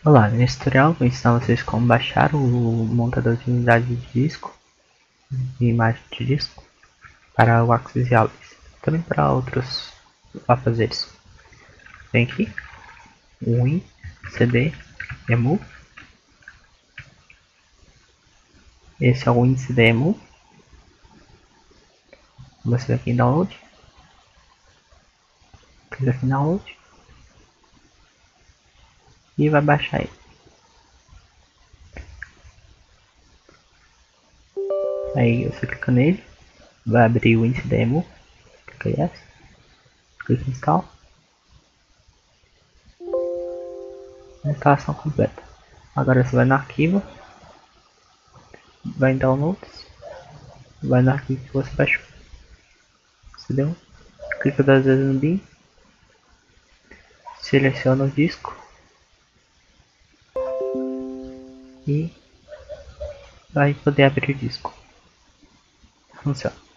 Olá, nesse tutorial vou ensinar vocês como baixar o montador de unidade de disco e imagem de disco para o Axis Realis, também para outros afazeres. Vem aqui, Win, CD, Emu. Esse é o Win CD Emu. Você aqui em Download, clica aqui em Download e vai baixar ele. Aí você clica nele, vai abrir o Win CD Emu, clica Yes, clica em Install. Instalação completa. Agora você vai no arquivo, vai em Downloads, vai no arquivo que você baixou. CD1, clica 2 vezes no bin, seleciona o disco e vai poder abrir o disco. Funciona.